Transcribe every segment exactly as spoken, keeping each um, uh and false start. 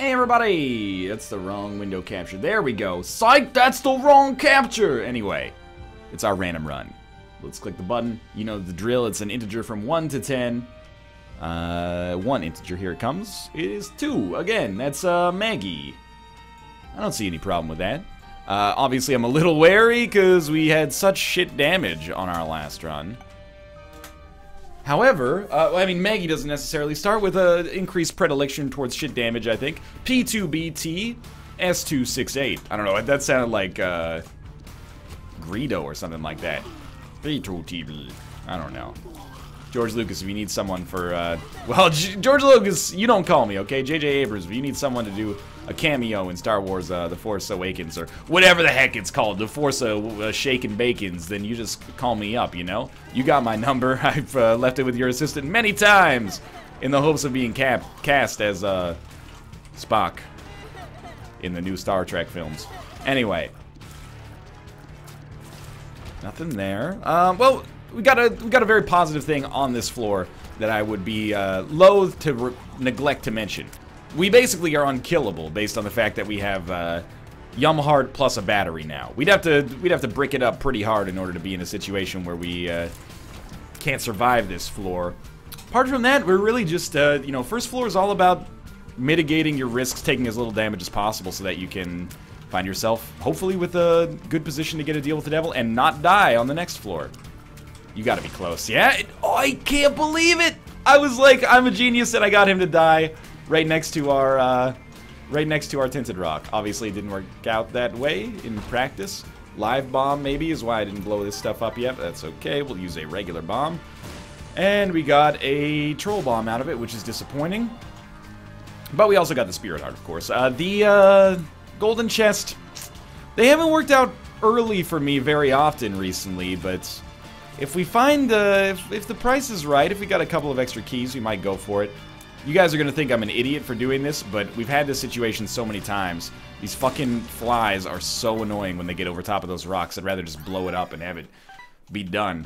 Hey everybody! That's the wrong window capture. There we go. Psych! That's the wrong capture! Anyway, it's our random run. Let's click the button. You know the drill. It's an integer from one to ten. Uh, one integer. Here it comes. It is two. Again, that's uh, Maggie. I don't see any problem with that. Uh, obviously, I'm a little wary because we had such shit damage on our last run. However, uh, I mean, Maggie doesn't necessarily start with an increased predilection towards shit damage, I think. P two B T S two six eight. I don't know, that sounded like uh, Greedo or something like that. P two T B. I don't know. George Lucas, if you need someone for, uh, well, G George Lucas, you don't call me, okay? J J Abrams, if you need someone to do a cameo in Star Wars, uh, The Force Awakens, or whatever the heck it's called, The Force uh, Shaken Bacons, then you just call me up, you know? You got my number. I've uh, left it with your assistant many times in the hopes of being cap cast as uh, Spock in the new Star Trek films. Anyway. Nothing there. Um, well... We got a we got a very positive thing on this floor that I would be uh, loath to re neglect to mention. We basically are unkillable based on the fact that we have uh, Yum Heart plus a battery now. We'd have to we'd have to brick it up pretty hard in order to be in a situation where we uh, can't survive this floor. Apart from that, we're really just uh, you know, first floor is all about mitigating your risks, taking as little damage as possible, so that you can find yourself hopefully with a good position to get a deal with the devil and not die on the next floor. You gotta be close, yeah? Oh, I can't believe it! I was like, I'm a genius and I got him to die right next to our, uh, right next to our tinted rock. Obviously, it didn't work out that way in practice. Live bomb, maybe, is why I didn't blow this stuff up yet, but that's okay. We'll use a regular bomb. And we got a troll bomb out of it, which is disappointing. But we also got the spirit heart, of course. Uh, the, uh, golden chest, they haven't worked out early for me very often recently, but... If we find, uh, if, if the price is right, if we got a couple of extra keys, we might go for it. You guys are gonna think I'm an idiot for doing this, but we've had this situation so many times. These fucking flies are so annoying when they get over top of those rocks. I'd rather just blow it up and have it be done.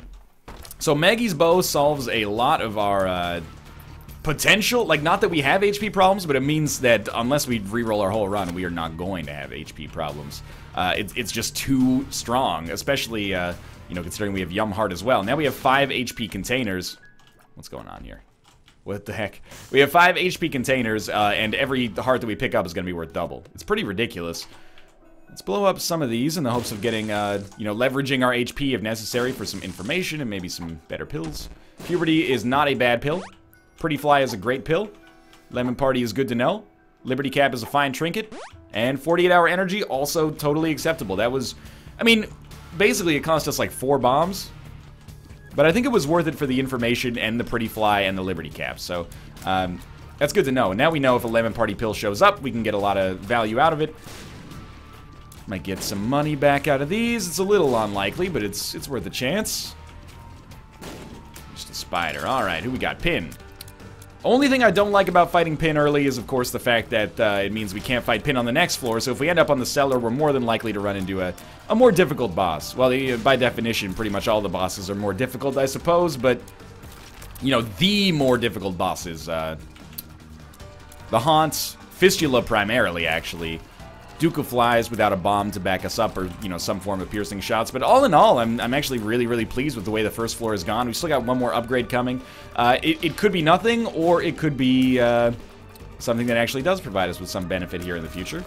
So Maggie's bow solves a lot of our, uh, potential, like, not that we have H P problems, but it means that unless we reroll our whole run, we are not going to have H P problems. Uh, it, it's just too strong, especially, uh, you know, considering we have Yum Heart as well. Now we have five H P containers. What's going on here? What the heck? We have five H P containers, uh, and every heart that we pick up is going to be worth double. It's pretty ridiculous. Let's blow up some of these in the hopes of getting, uh, you know, leveraging our H P if necessary for some information and maybe some better pills. Puberty is not a bad pill. Pretty Fly is a great pill. Lemon Party is good to know. Liberty Cap is a fine trinket. And forty-eight hour energy, also totally acceptable. That was, I mean... Basically, it cost us like four bombs, but I think it was worth it for the information and the Pretty Fly and the Liberty Cap, so um, that's good to know. Now we know if a Lemon Party pill shows up, we can get a lot of value out of it. Might get some money back out of these. It's a little unlikely, but it's it's worth a chance. Just a spider. All right, who we got? Pin. Only thing I don't like about fighting Pin early is, of course, the fact that uh, it means we can't fight Pin on the next floor, so if we end up on the cellar, we're more than likely to run into a, a more difficult boss. Well, the, by definition, pretty much all the bosses are more difficult, I suppose, but, you know, the more difficult bosses, uh, the Haunts, Fistula primarily, actually, Duke of Flies without a bomb to back us up, or, you know, some form of piercing shots. But all in all, I'm, I'm actually really, really pleased with the way the first floor has gone. We still got one more upgrade coming. Uh, it, it could be nothing, or it could be uh, something that actually does provide us with some benefit here in the future.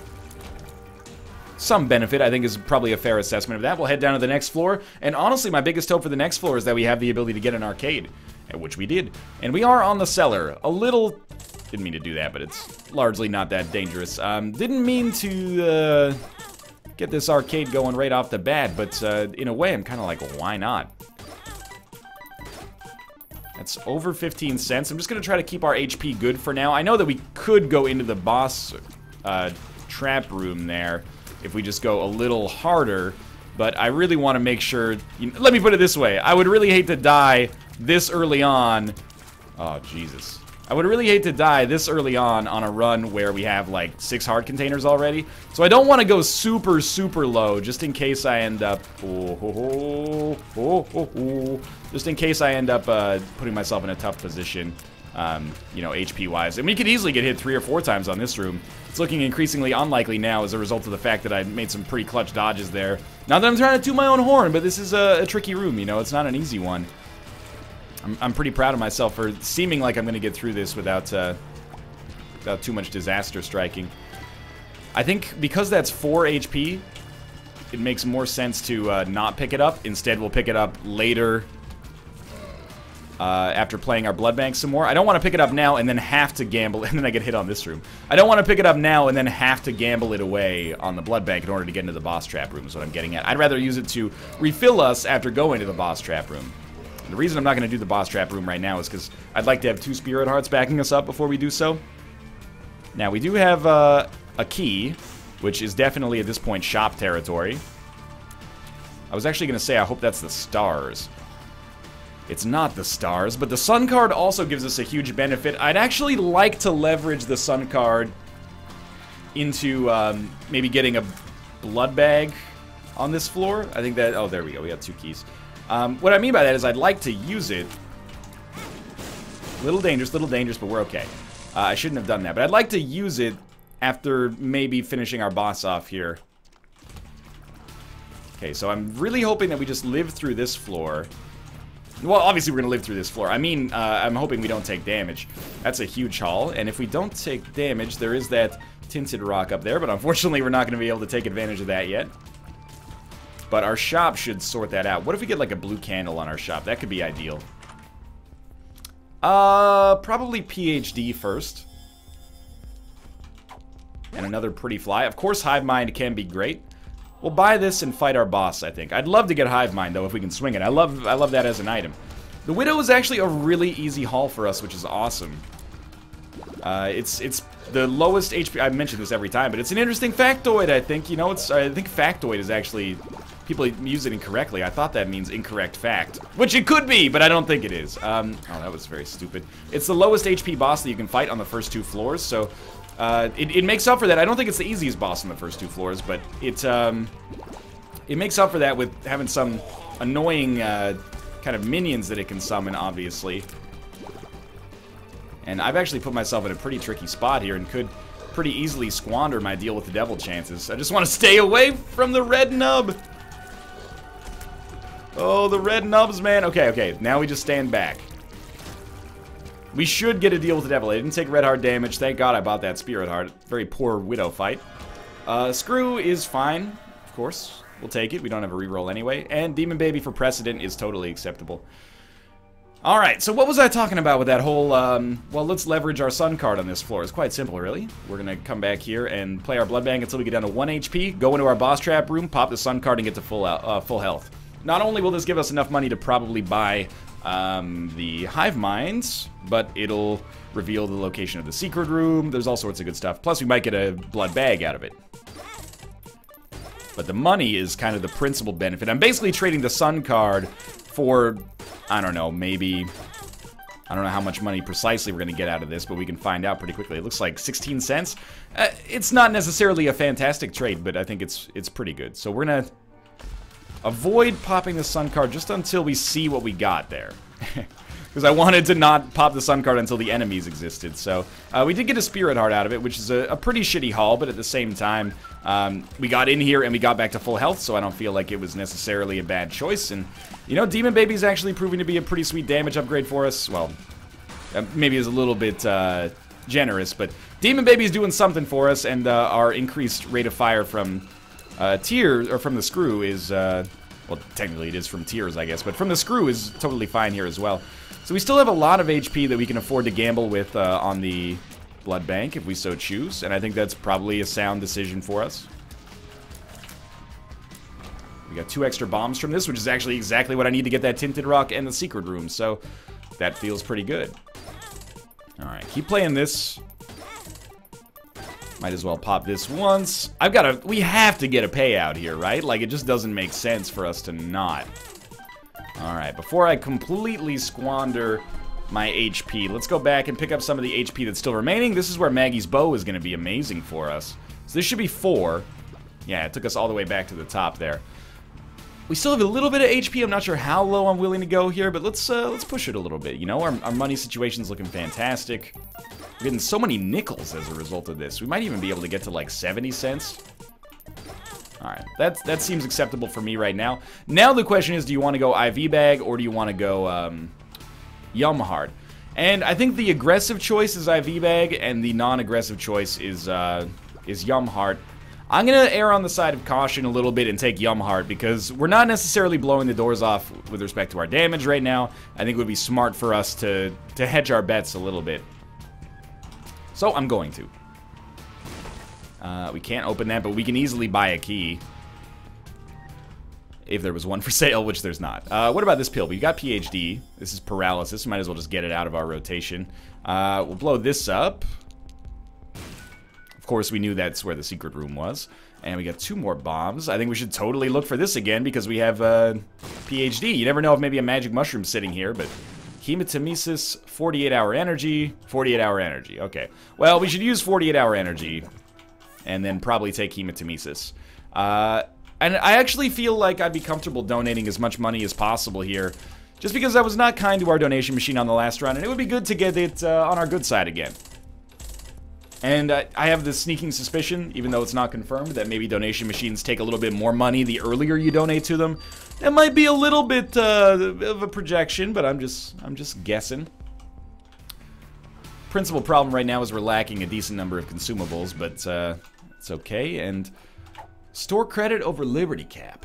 Some benefit, I think, is probably a fair assessment of that. We'll head down to the next floor, and honestly, my biggest hope for the next floor is that we have the ability to get an arcade, which we did. And we are on the cellar. A little... Didn't mean to do that, but it's largely not that dangerous. Um, didn't mean to uh, get this arcade going right off the bat, but uh, in a way, I'm kind of like, why not? That's over fifteen cents. I'm just going to try to keep our H P good for now. I know that we could go into the boss uh, trap room there if we just go a little harder, but I really want to make sure... You know, let me put it this way. I would really hate to die this early on. Oh, Jesus. I would really hate to die this early on on a run where we have like six heart containers already. So I don't want to go super, super low just in case I end up... Oh, oh, oh, oh, oh, oh, just in case I end up uh, putting myself in a tough position. um, you know, H P-wise. And we could easily get hit three or four times on this room. It's looking increasingly unlikely now as a result of the fact that I made some pretty clutch dodges there. Not that I'm trying to toot my own horn, but this is a, a tricky room, you know? It's not an easy one. I'm, I'm pretty proud of myself for seeming like I'm going to get through this without, uh, without too much disaster striking. I think because that's four H P, it makes more sense to uh, not pick it up. Instead, we'll pick it up later uh, after playing our blood bank some more. I don't want to pick it up now and then have to gamble, and then I get hit on this room. I don't want to pick it up now and then have to gamble it away on the blood bank in order to get into the boss trap room is what I'm getting at. I'd rather use it to refill us after going to the boss trap room. And the reason I'm not going to do the boss trap room right now is because I'd like to have two spirit hearts backing us up before we do so. Now, we do have uh, a key, which is definitely, at this point, shop territory. I was actually going to say, I hope that's the stars. It's not the stars, but the sun card also gives us a huge benefit. I'd actually like to leverage the sun card into um, maybe getting a blood bag on this floor. I think that... Oh, there we go. We got two keys. Um, what I mean by that is I'd like to use it. Little dangerous, little dangerous, but we're okay. Uh, I shouldn't have done that, but I'd like to use it after maybe finishing our boss off here. Okay, so I'm really hoping that we just live through this floor. Well, obviously we're going to live through this floor. I mean, uh, I'm hoping we don't take damage. That's a huge haul, and if we don't take damage, there is that tinted rock up there, but unfortunately we're not going to be able to take advantage of that yet. But our shop should sort that out. What if we get like a blue candle on our shop? That could be ideal. Uh, probably P H D first. And another pretty fly. Of course, Hive Mind can be great. We'll buy this and fight our boss, I think. I'd love to get Hive Mind, though, if we can swing it. I love I love that as an item. The Widow is actually a really easy haul for us, which is awesome. Uh, it's it's the lowest H P... I mention this every time, but it's an interesting factoid, I think. You know, it's I think factoid is actually... People use it incorrectly. I thought that means incorrect fact. Which it could be, but I don't think it is. Um, oh, that was very stupid. It's the lowest H P boss that you can fight on the first two floors, so... Uh, it, it makes up for that. I don't think it's the easiest boss on the first two floors, but it um, it makes up for that with having some annoying uh, kind of minions that it can summon, obviously. And I've actually put myself in a pretty tricky spot here and could pretty easily squander my deal with the devil chances. I just want to stay away from the red nub. Oh, the red nubs, man. Okay, okay. Now we just stand back. We should get a deal with the devil. I didn't take red heart damage. Thank God I bought that spirit heart. Very poor widow fight. Uh, Screw is fine, of course. We'll take it. We don't have a reroll anyway. And Demon Baby for precedent is totally acceptable. Alright, so what was I talking about with that whole, um, well, let's leverage our sun card on this floor. It's quite simple, really. We're gonna come back here and play our blood bank until we get down to one H P, go into our boss trap room, pop the sun card, and get to full, uh, full health. Not only will this give us enough money to probably buy um, the Hive Minds, but it'll reveal the location of the secret room. There's all sorts of good stuff. Plus, we might get a blood bag out of it. But the money is kind of the principal benefit. I'm basically trading the sun card for, I don't know, maybe... I don't know how much money precisely we're going to get out of this, but we can find out pretty quickly. It looks like sixteen cents. Uh, it's not necessarily a fantastic trade, but I think it's it's pretty good. So we're going to avoid popping the sun card just until we see what we got there. Because I wanted to not pop the sun card until the enemies existed. So uh, we did get a spirit heart out of it, which is a, a pretty shitty haul, but at the same time, um, we got in here and we got back to full health, so I don't feel like it was necessarily a bad choice. And, you know, Demon Baby's actually proving to be a pretty sweet damage upgrade for us. Well, uh, maybe it's a little bit uh, generous, but Demon Baby's doing something for us, and uh, our increased rate of fire from uh, Tears, or from the Screw is, uh, well, technically it is from Tears, I guess, but from the Screw is totally fine here as well. So we still have a lot of H P that we can afford to gamble with uh, on the blood bank if we so choose, and I think that's probably a sound decision for us. We got two extra bombs from this, which is actually exactly what I need to get that Tinted Rock and the secret room, so that feels pretty good. Alright, keep playing this. Might as well pop this once. I've got to... We have to get a payout here, right? Like, it just doesn't make sense for us to not. Alright, before I completely squander my H P, let's go back and pick up some of the H P that's still remaining. This is where Maggie's bow is going to be amazing for us. So this should be four. Yeah, it took us all the way back to the top there. We still have a little bit of H P. I'm not sure how low I'm willing to go here, but let's uh, let's push it a little bit. You know, our, our money situation's looking fantastic. We're getting so many nickels as a result of this. We might even be able to get to like seventy cents. All right, that, that seems acceptable for me right now. Now the question is, do you want to go I V bag or do you want to go um, Yum Heart? And I think the aggressive choice is I V bag and the non-aggressive choice is, uh, is Yum Heart. I'm going to err on the side of caution a little bit and take Yum Heart because we're not necessarily blowing the doors off with respect to our damage right now. I think it would be smart for us to, to hedge our bets a little bit. So I'm going to. Uh, we can't open that, but we can easily buy a key. If there was one for sale, which there's not. Uh, what about this pill? We've got P H D. This is paralysis. Might as well just get it out of our rotation. Uh, we'll blow this up. Of course, we knew that's where the secret room was. And we got two more bombs. I think we should totally look for this again because we have uh, P H D. You never know if maybe a magic mushroom's sitting here, but... Hematemesis, forty-eight hour energy, forty-eight hour energy. Okay. Well, we should use forty-eight hour energy. And then probably take Hematemesis. Uh, and I actually feel like I'd be comfortable donating as much money as possible here. Just because I was not kind to our donation machine on the last run. And it would be good to get it uh, on our good side again. And uh, I have this sneaking suspicion, even though it's not confirmed, that maybe donation machines take a little bit more money the earlier you donate to them. That might be a little bit uh, of a projection, but I'm just, I'm just guessing. Principal problem right now is we're lacking a decent number of consumables, but uh, it's okay. And store credit over Liberty Cap.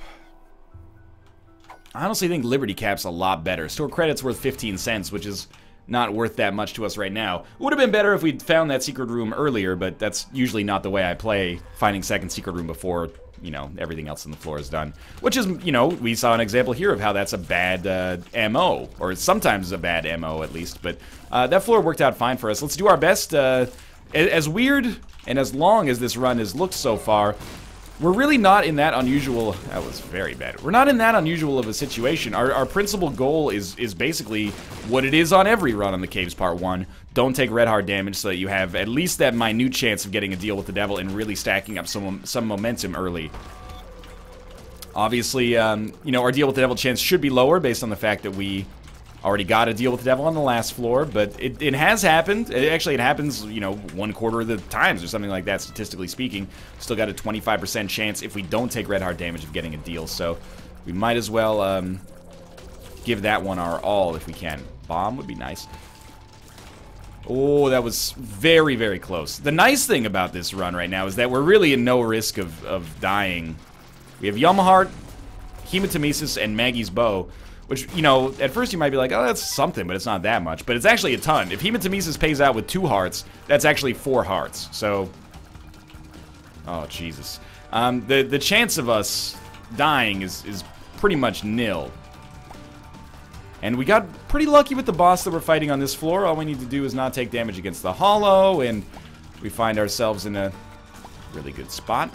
I honestly think Liberty Cap's a lot better. Store credit's worth fifteen cents, which is not worth that much to us right now. It would have been better if we'd found that secret room earlier, but that's usually not the way I play, finding second secret room before, you know, everything else on the floor is done. Which is, you know, we saw an example here of how that's a bad uh, M O, or sometimes a bad M O at least, but uh, that floor worked out fine for us. Let's do our best. Uh, as weird and as long as this run has looked so far, we're really not in that unusual... That was very bad. We're not in that unusual of a situation. Our, our principal goal is, is basically what it is on every run on the Caves Part one. Don't take red hard damage so that you have at least that minute chance of getting a deal with the devil and really stacking up some, some momentum early. Obviously, um, you know, our deal with the devil chance should be lower based on the fact that we already got a deal with the devil on the last floor, but it, it has happened. It, actually, it happens, you know, one quarter of the times or something like that, statistically speaking. Still got a twenty-five percent chance if we don't take red hard damage of getting a deal, so we might as well um, give that one our all if we can. Bomb would be nice. Oh, that was very, very close. The nice thing about this run right now is that we're really in no risk of, of dying. We have Yum Heart, Hematemesis, and Maggie's Bow. Which, you know, at first you might be like, oh, that's something, but it's not that much. But it's actually a ton. If Hematemesis pays out with two hearts, that's actually four hearts. So, oh, Jesus. Um, the, the chance of us dying is, is pretty much nil. And we got pretty lucky with the boss that we're fighting on this floor. All we need to do is not take damage against the hollow, and we find ourselves in a really good spot.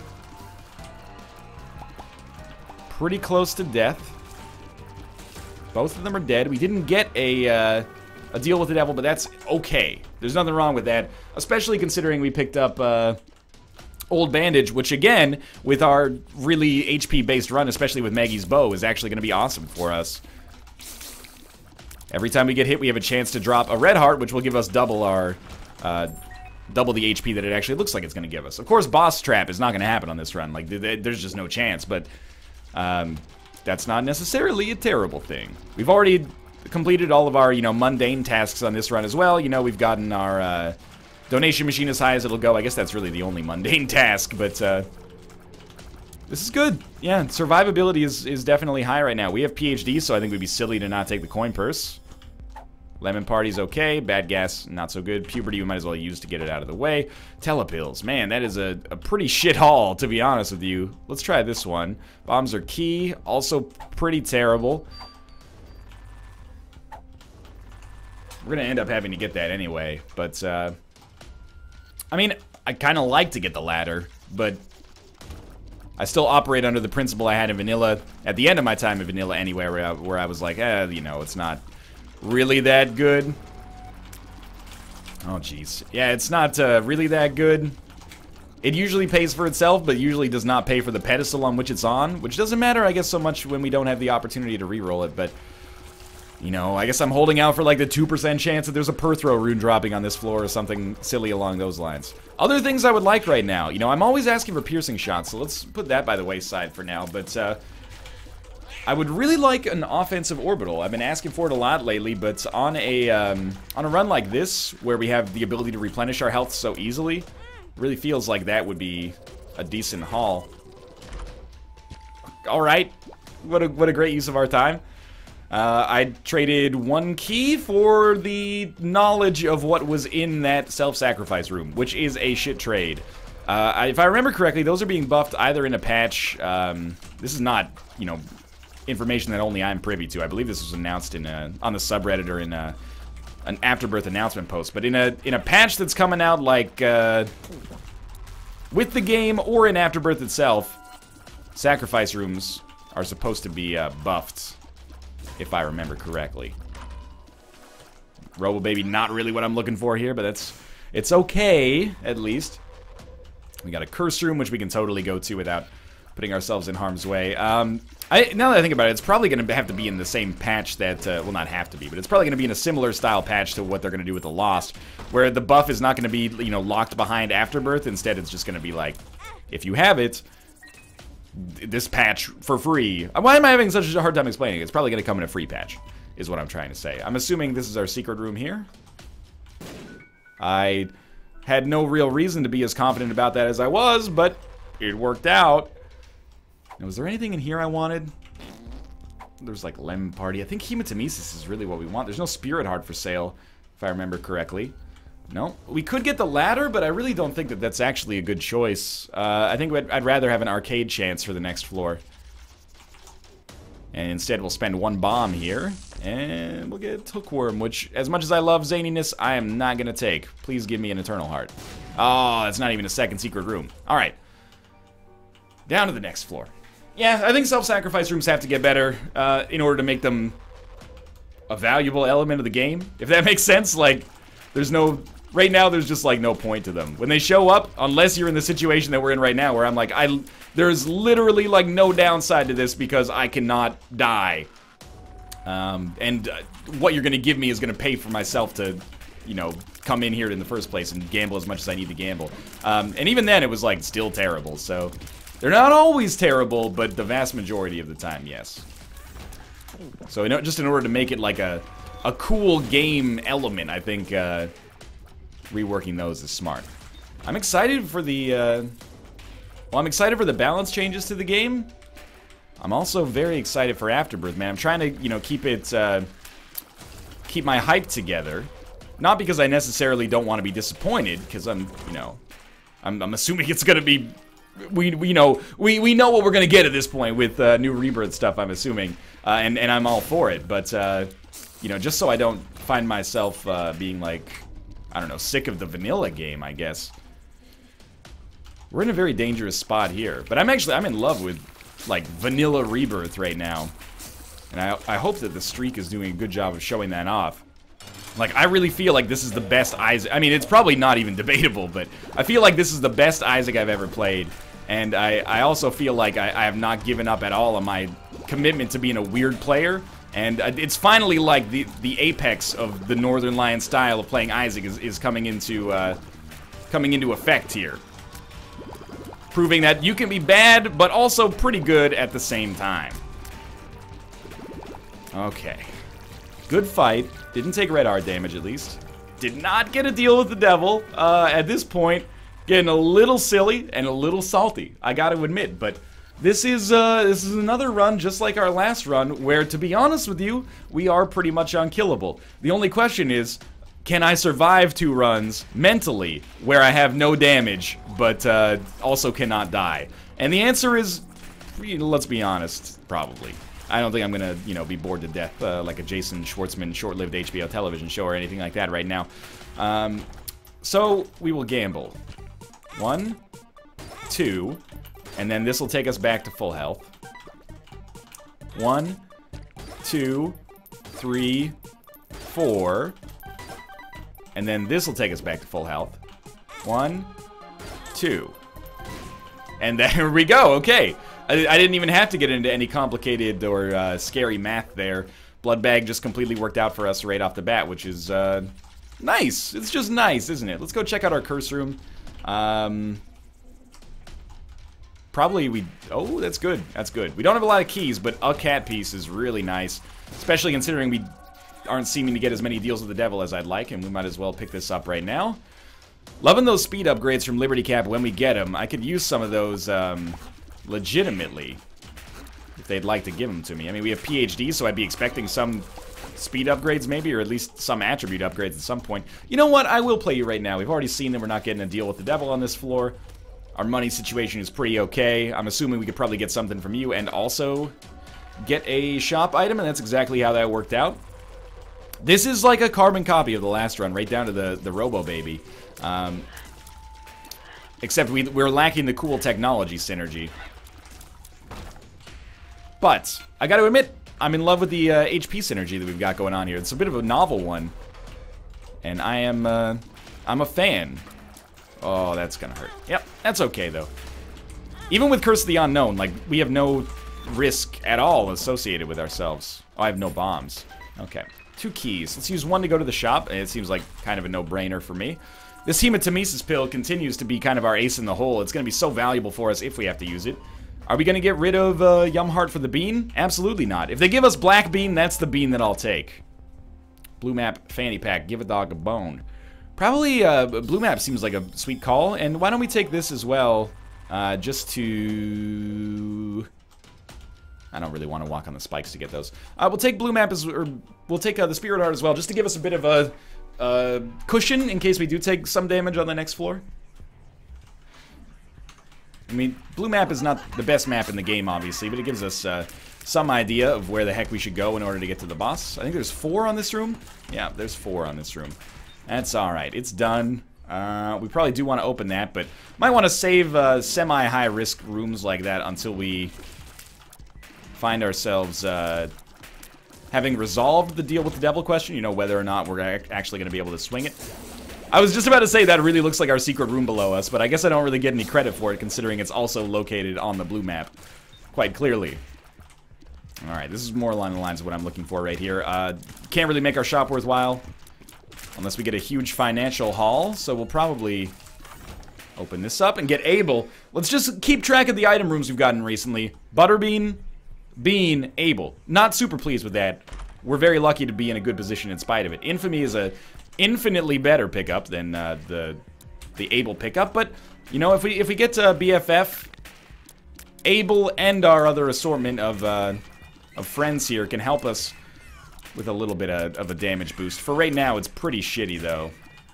Pretty close to death. Both of them are dead. We didn't get a, uh, a deal with the devil, but that's okay. There's nothing wrong with that, especially considering we picked up uh, Old Bandage, which again, with our really H P-based run, especially with Maggie's Bow, is actually going to be awesome for us. Every time we get hit, we have a chance to drop a red heart, which will give us double our... Uh, double the H P that it actually looks like it's going to give us. Of course, boss trap is not going to happen on this run. Like, th th there's just no chance, but... Um, that's not necessarily a terrible thing. We've already completed all of our, you know, mundane tasks on this run as well. You know, we've gotten our uh, donation machine as high as it'll go. I guess that's really the only mundane task, but uh, this is good. Yeah, survivability is, is definitely high right now. We have P H D, so I think we'd be silly to not take the coin purse. Lemon Party's okay. Bad Gas, not so good. Puberty, we might as well use to get it out of the way. Telepills, man, that is a, a pretty shit haul, to be honest with you. Let's try this one. Bombs are key, also pretty terrible. We're gonna end up having to get that anyway, but, uh... I mean, I kinda like to get the ladder, but... I still operate under the principle I had in Vanilla, at the end of my time in Vanilla anyway, where I, where I was like, eh, you know, it's not... really that good. Oh, jeez. Yeah, it's not uh, really that good. It usually pays for itself, but usually does not pay for the pedestal on which it's on, which doesn't matter, I guess, so much when we don't have the opportunity to reroll it, but, you know, I guess I'm holding out for, like, the two percent chance that there's a Perthrow rune dropping on this floor or something silly along those lines. Other things I would like right now, you know, I'm always asking for piercing shots, so let's put that by the wayside for now, but, uh, I would really like an offensive orbital. I've been asking for it a lot lately, but on a, um, on a run like this, where we have the ability to replenish our health so easily, really feels like that would be a decent haul. Alright, what a, what a great use of our time. Uh, I traded one key for the knowledge of what was in that self-sacrifice room, which is a shit trade. Uh, I, if I remember correctly, those are being buffed either in a patch, um, this is not, you know, information that only I'm privy to. I believe this was announced in a, on the subreddit or in a, an Afterbirth announcement post, but in a in a patch that's coming out like uh, with the game or in Afterbirth itself, sacrifice rooms are supposed to be uh, buffed, if I remember correctly. Robo Baby, not really what I'm looking for here, but that's it's okay at least. We got a curse room which we can totally go to without putting ourselves in harm's way. Um, I, now that I think about it, it's probably going to have to be in the same patch that, uh, well, not have to be, but it's probably going to be in a similar style patch to what they're going to do with the Lost, where the buff is not going to be, you know, locked behind Afterbirth. Instead, it's just going to be like, if you have it, this patch for free. Why am I having such a hard time explaining it? It's probably going to come in a free patch, is what I'm trying to say. I'm assuming this is our secret room here. I had no real reason to be as confident about that as I was, but it worked out. Now, was there anything in here I wanted? There's like Lemon Party. I think Hematemesis is really what we want. There's no Spirit Heart for sale, if I remember correctly. No. We could get the ladder, but I really don't think that that's actually a good choice. Uh, I think I'd, I'd rather have an arcade chance for the next floor. And instead we'll spend one bomb here, and we'll get Hookworm, which, as much as I love zaniness, I am not going to take. Please give me an Eternal Heart. Oh, it's not even a second secret room. Alright. Down to the next floor. Yeah, I think self-sacrifice rooms have to get better uh, in order to make them a valuable element of the game. If that makes sense, like, there's no... Right now, there's just, like, no point to them. When they show up, unless you're in the situation that we're in right now, where I'm like, I, there's literally, like, no downside to this because I cannot die. Um, and uh, what you're going to give me is going to pay for myself to, you know, come in here in the first place and gamble as much as I need to gamble. Um, and even then, it was, like, still terrible, so... They're not always terrible, but the vast majority of the time, yes. So, you know, just in order to make it like a a cool game element, I think uh, reworking those is smart. I'm excited for the. Uh, well, I'm excited for the balance changes to the game. I'm also very excited for Afterbirth, man. I'm trying to, you know, keep it, uh, keep my hype together. Not because I necessarily don't want to be disappointed, because I'm, you know, I'm, I'm assuming it's gonna be. We, we know we, we know what we're gonna get at this point with uh, new Rebirth stuff, I'm assuming, uh, and and I'm all for it. But uh, you know, just so I don't find myself uh, being like, I don't know, sick of the vanilla game, I guess. We're in a very dangerous spot here, but I'm actually I'm in love with like vanilla Rebirth right now, and I I hope that the streak is doing a good job of showing that off. Like, I really feel like this is the best Isaac. I mean, it's probably not even debatable, but I feel like this is the best Isaac I've ever played. And I, I also feel like I, I have not given up at all on my commitment to being a weird player. And it's finally like the, the apex of the Northern Lion style of playing Isaac is, is coming into uh, coming into effect here. Proving that you can be bad, but also pretty good at the same time. Okay. Good fight. Didn't take red art damage, at least. Did not get a deal with the devil. Uh, at this point, getting a little silly and a little salty, I gotta admit. But this is uh, this is another run, just like our last run, where, to be honest with you, we are pretty much unkillable. The only question is, can I survive two runs mentally, where I have no damage, but uh, also cannot die? And the answer is, let's be honest, probably. I don't think I'm gonna, you know, be bored to death uh, like a Jason Schwartzman short-lived H B O television show or anything like that right now. Um, so we will gamble. One, two, and then this will take us back to full health. One, two, three, four, and then this will take us back to full health. One, two. And there we go, okay. I, I didn't even have to get into any complicated or uh, scary math there. Blood Bag just completely worked out for us right off the bat, which is uh, nice. It's just nice, isn't it? Let's go check out our curse room. Um, probably we... Oh, that's good. That's good. We don't have a lot of keys, but a cat piece is really nice. Especially considering we aren't seeming to get as many deals with the devil as I'd like, and we might as well pick this up right now. Loving those speed upgrades from Liberty Cap when we get them. I could use some of those um, legitimately if they'd like to give them to me. I mean, we have P H D, so I'd be expecting some speed upgrades maybe, or at least some attribute upgrades at some point. You know what? I will play you right now. We've already seen that we're not getting a deal with the devil on this floor. Our money situation is pretty okay. I'm assuming we could probably get something from you and also get a shop item, and that's exactly how that worked out. This is like a carbon copy of the last run, right down to the, the Robo Baby. Um, except we, we're lacking the cool technology synergy. But, I gotta admit, I'm in love with the uh, H P synergy that we've got going on here. It's a bit of a novel one. And I am, uh, I'm a fan. Oh, that's gonna hurt. Yep, that's okay, though. Even with Curse of the Unknown, like, we have no risk at all associated with ourselves. Oh, I have no bombs. Okay. Two keys. Let's use one to go to the shop. It seems like kind of a no-brainer for me. This Hematemesis pill continues to be kind of our ace in the hole. It's going to be so valuable for us if we have to use it. Are we going to get rid of uh, Yumheart for the bean? Absolutely not. If they give us black bean, that's the bean that I'll take. Blue map fanny pack. Give a dog a bone. Probably uh, blue map seems like a sweet call. And why don't we take this as well, uh, just to... I don't really want to walk on the spikes to get those. Uh, we'll take blue map as, or we'll take uh, the spirit heart as well, just to give us a bit of a uh, cushion in case we do take some damage on the next floor. I mean, blue map is not the best map in the game, obviously, but it gives us uh, some idea of where the heck we should go in order to get to the boss. I think there's four on this room. Yeah, there's four on this room. That's all right. It's done. Uh, we probably do want to open that, but might want to save uh, semi-high risk rooms like that until we find ourselves uh, having resolved the deal with the devil question, you know, whether or not we're actually going to be able to swing it. I was just about to say that really looks like our secret room below us, but I guess I don't really get any credit for it, considering it's also located on the blue map, quite clearly. Alright, this is more along the lines of what I'm looking for right here. Uh, can't really make our shop worthwhile, unless we get a huge financial haul, so we'll probably open this up and get able. Let's just keep track of the item rooms we've gotten recently. Butterbean, Bean, Able. Not super pleased with that. We're very lucky to be in a good position in spite of it. Infamy is a infinitely better pickup than uh, the the Able pickup, but you know, if we if we get to B F F, Able and our other assortment of uh, of friends here can help us with a little bit of, of a damage boost. For right now, it's pretty shitty though.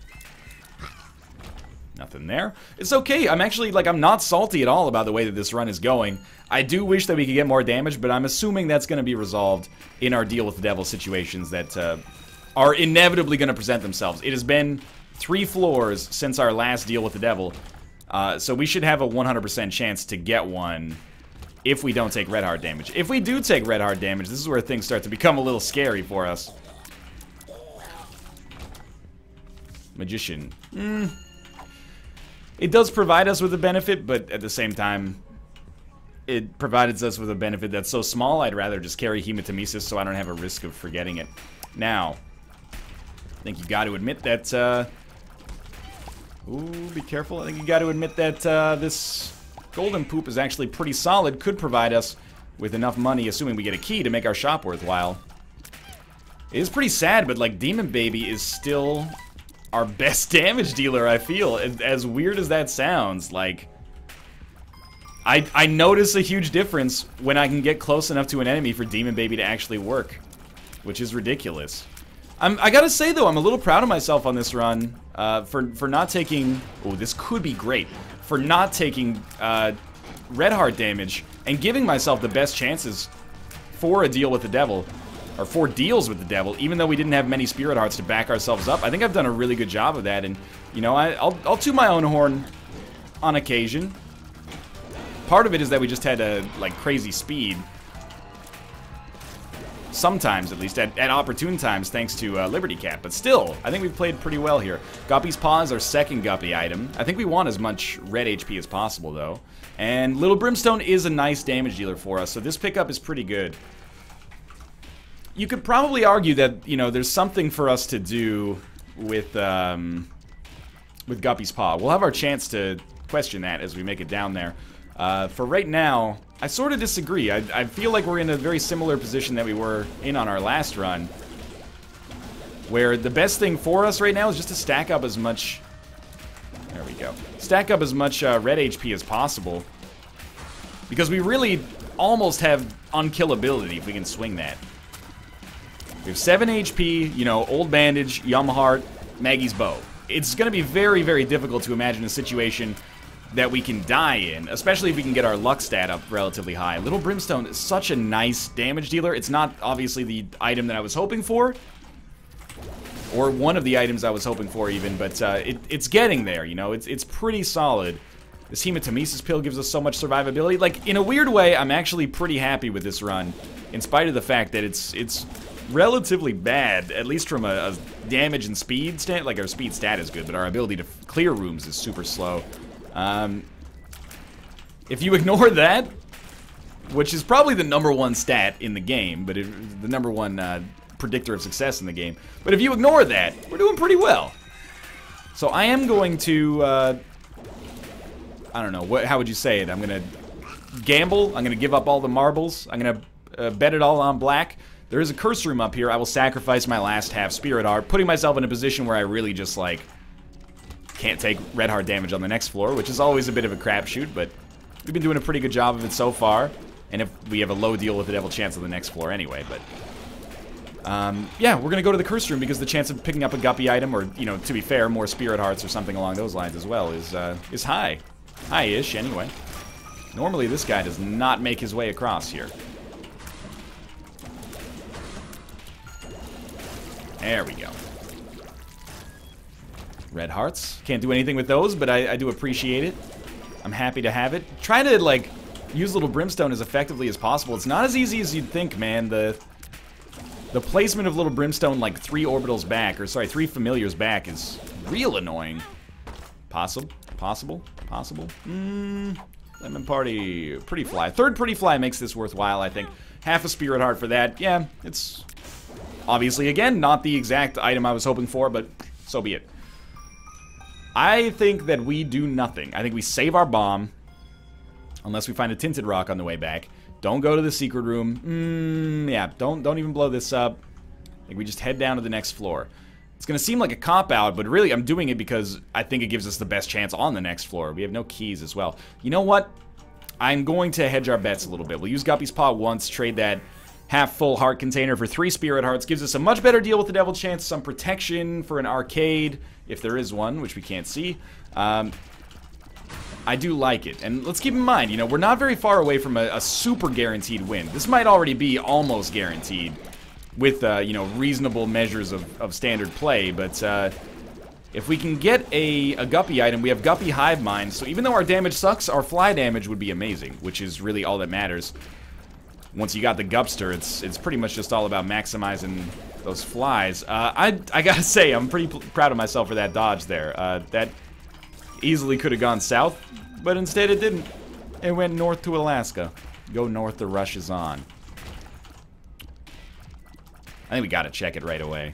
Nothing there. It's okay. I'm actually, like, I'm not salty at all about the way that this run is going. I do wish that we could get more damage, but I'm assuming that's going to be resolved in our deal with the devil situations that uh, are inevitably going to present themselves. It has been three floors since our last deal with the devil, uh, so we should have a one hundred percent chance to get one if we don't take red heart damage. If we do take red heart damage, this is where things start to become a little scary for us. Magician. Hmm. It does provide us with a benefit, but at the same time, it provides us with a benefit that's so small, I'd rather just carry Hematemesis so I don't have a risk of forgetting it. Now, I think you got to admit that, uh... Ooh, be careful. I think you got to admit that, uh, this golden poop is actually pretty solid. Could provide us with enough money, assuming we get a key, to make our shop worthwhile. It is pretty sad, but, like, Demon Baby is still our best damage dealer, I feel. As weird as that sounds, like, I, I notice a huge difference when I can get close enough to an enemy for Demon Baby to actually work, which is ridiculous. I'm, I gotta say, though, I'm a little proud of myself on this run uh, for, for not taking... Oh, this could be great. For not taking uh, red heart damage and giving myself the best chances for a deal with the devil. Or four deals with the devil, even though we didn't have many spirit hearts to back ourselves up. I think I've done a really good job of that, and, you know, I, I'll, I'll toot my own horn on occasion. Part of it is that we just had a, like, crazy speed. sometimes at least, at, at opportune times, thanks to uh, Liberty Cap. But still, I think we've played pretty well here. Guppy's Paw is our second Guppy item. I think we want as much red H P as possible, though. And Little Brimstone is a nice damage dealer for us, so this pickup is pretty good. You could probably argue that, you know, there's something for us to do with, um, with Guppy's Paw. We'll have our chance to question that as we make it down there. Uh, for right now, I sort of disagree. I, I feel like we're in a very similar position that we were in on our last run, where the best thing for us right now is just to stack up as much... There we go. Stack up as much uh, red H P as possible, because we really almost have unkillability if we can swing that. We have seven H P, you know, Old Bandage, Yum Heart, Maggie's Bow. It's going to be very, very difficult to imagine a situation that we can die in, especially if we can get our luck stat up relatively high. Little Brimstone is such a nice damage dealer. It's not obviously the item that I was hoping for, or one of the items I was hoping for even, but uh, it, it's getting there, you know? It's, it's pretty solid. This Hematemesis pill gives us so much survivability. Like, in a weird way, I'm actually pretty happy with this run, in spite of the fact that it's it's relatively bad, at least from a, a damage and speed stat. Like, our speed stat is good, but our ability to clear rooms is super slow. Um, if you ignore that, which is probably the number one stat in the game, but it, the number one uh, predictor of success in the game, but if you ignore that, we're doing pretty well. So I am going to, uh, I don't know, what, how would you say it? I'm going to gamble. I'm going to give up all the marbles. I'm going to uh, bet it all on black. There is a curse room up here. I will sacrifice my last half Spirit Heart, putting myself in a position where I really just, like, can't take red heart damage on the next floor, which is always a bit of a crapshoot, but we've been doing a pretty good job of it so far. And if we have a low deal with the devil chance on the next floor anyway, but... Um, yeah, we're gonna go to the curse room because the chance of picking up a Guppy item, or, you know, to be fair, more Spirit Hearts or something along those lines as well, is, uh, is high. High-ish, anyway. Normally, this guy does not make his way across here. There we go. Red hearts. Can't do anything with those, but I, I do appreciate it. I'm happy to have it. Try to, like, use Little Brimstone as effectively as possible. It's not as easy as you'd think, man. The the placement of Little Brimstone, like, three orbitals back, or sorry, three familiars back is real annoying. Possible. Possible. Possible. Mmm. Lemon Party. Pretty Fly. Third Pretty Fly makes this worthwhile, I think. Half a Spirit Heart for that. Yeah, it's... Obviously, again, not the exact item I was hoping for, but so be it. I think that we do nothing. I think we save our bomb, unless we find a Tinted Rock on the way back. Don't go to the secret room. Mm, yeah, don't don't even blow this up. I think we just head down to the next floor. It's going to seem like a cop-out, but really I'm doing it because I think it gives us the best chance on the next floor. We have no keys as well. You know what? I'm going to hedge our bets a little bit. We'll use Guppy's Paw once, trade that half-full heart container for three Spirit Hearts. Gives us a much better deal with the Devil Chance, some protection for an arcade, if there is one, which we can't see. Um, I do like it. And let's keep in mind, you know, we're not very far away from a, a super guaranteed win. This might already be almost guaranteed with, uh, you know, reasonable measures of, of standard play, but uh, if we can get a, a Guppy item, we have Guppy Hive Mind, so even though our damage sucks, our fly damage would be amazing, which is really all that matters. Once you got the Gupster, it's it's pretty much just all about maximizing those flies. Uh, I, I gotta say, I'm pretty proud of myself for that dodge there. Uh, that easily could have gone south, but instead it didn't. It went north to Alaska. Go north, the rush is on. I think we gotta check it right away.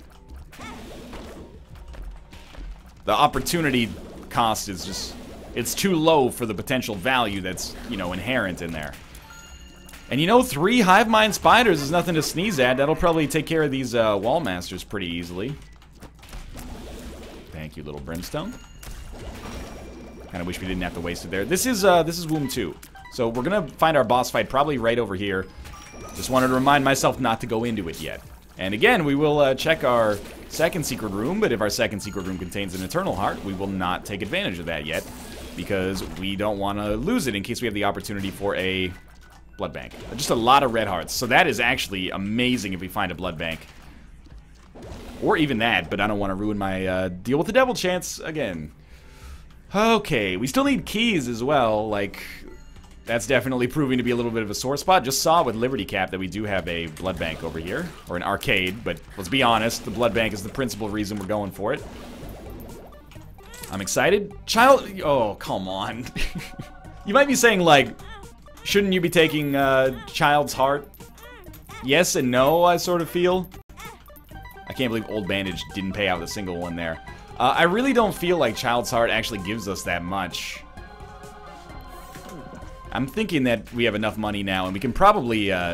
The opportunity cost is just... It's too low for the potential value that's, you know, inherent in there. And you know, three Hive Mind Spiders is nothing to sneeze at. That'll probably take care of these uh, Wall Masters pretty easily. Thank you, Little Brimstone. Kinda wish we didn't have to waste it there. This is, uh, this is Womb two. So we're gonna find our boss fight probably right over here. Just wanted to remind myself not to go into it yet. And again, we will uh, check our second secret room, but if our second secret room contains an Eternal Heart, we will not take advantage of that yet, because we don't want to lose it in case we have the opportunity for a blood bank. Just a lot of red hearts, so that is actually amazing if we find a blood bank. Or even that, but I don't want to ruin my uh, deal with the devil chance again. Okay, we still need keys as well, like... That's definitely proving to be a little bit of a sore spot. Just saw with Liberty Cap that we do have a blood bank over here, or an arcade, but let's be honest, the blood bank is the principal reason we're going for it. I'm excited. Child, oh, come on. You might be saying, like, shouldn't you be taking uh, Child's Heart? Yes and no, I sort of feel. I can't believe Old Bandage didn't pay out a single one there. Uh, I really don't feel like Child's Heart actually gives us that much. I'm thinking that we have enough money now, and we can probably uh,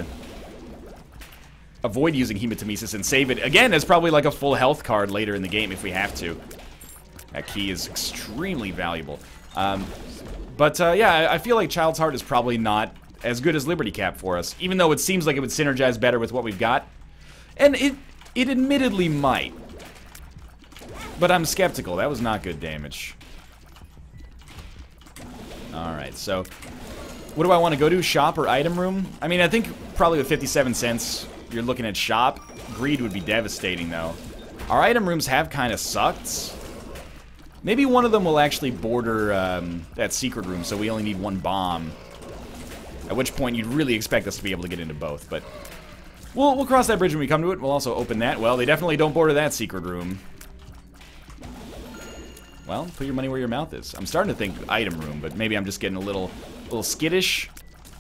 avoid using Hematemesis and save it, again, as probably like a full health card later in the game if we have to. That key is extremely valuable. Um, but, uh, yeah, I, I feel like Child's Heart is probably not as good as Liberty Cap for us, even though it seems like it would synergize better with what we've got. And it, it admittedly might. But I'm skeptical. That was not good damage. Alright, so... what do I want to go to? Shop or item room? I mean, I think probably with fifty-seven cents, you're looking at shop. Greed would be devastating, though. Our item rooms have kind of sucked. Maybe one of them will actually border um, that secret room, so we only need one bomb. At which point, you'd really expect us to be able to get into both, but... We'll, we'll cross that bridge when we come to it. We'll also open that. Well, they definitely don't border that secret room. Well, put your money where your mouth is. I'm starting to think item room, but maybe I'm just getting a little... a little skittish.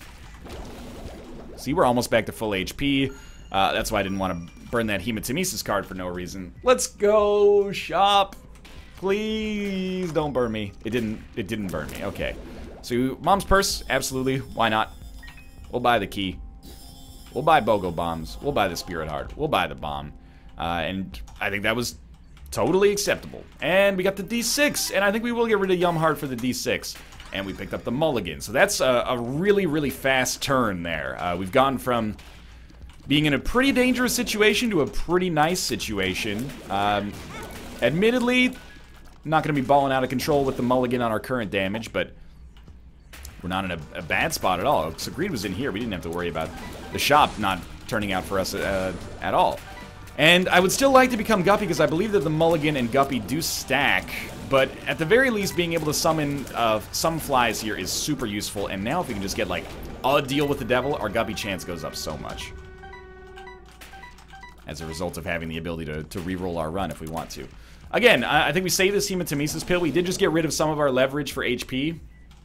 See, we're almost back to full H P. Uh, that's why I didn't want to burn that Hematemesis card for no reason. Let's go shop. Please don't burn me. It didn't. It didn't burn me. Okay. So mom's purse, absolutely. Why not? We'll buy the key. We'll buy BOGO bombs. We'll buy the Spirit Heart. We'll buy the bomb. Uh, and I think that was totally acceptable. And we got the D six, and I think we will get rid of Yum Heart for the D six. And we picked up the mulligan. So that's a, a really, really fast turn there. Uh, we've gone from being in a pretty dangerous situation to a pretty nice situation. Um, admittedly, not going to be balling out of control with the mulligan on our current damage, but we're not in a, a bad spot at all. So Greed was in here. We didn't have to worry about the shop not turning out for us uh, at all. And I would still like to become Guppy because I believe that the mulligan and Guppy do stack. But at the very least, being able to summon uh, some flies here is super useful. And now if we can just get, like, a deal with the devil, our Guppy chance goes up so much. As a result of having the ability to, to re-roll our run if we want to. Again, I, I think we saved this Hematemesis pill. We did just get rid of some of our leverage for H P.